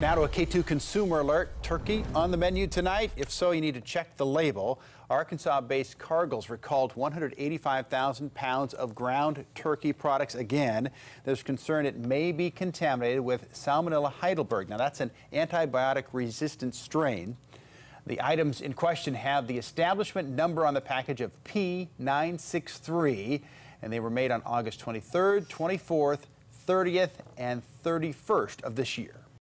Now to a K2 consumer alert. Turkey on the menu tonight? If so, you need to check the label. Arkansas-based Cargill's recalled 185,000 pounds of ground turkey products again. There's concern it may be contaminated with Salmonella Heidelberg. Now that's an antibiotic-resistant strain. The items in question have the establishment number on the package of P963, and they were made on August 23rd, 24th, 30th, and 31st of this year.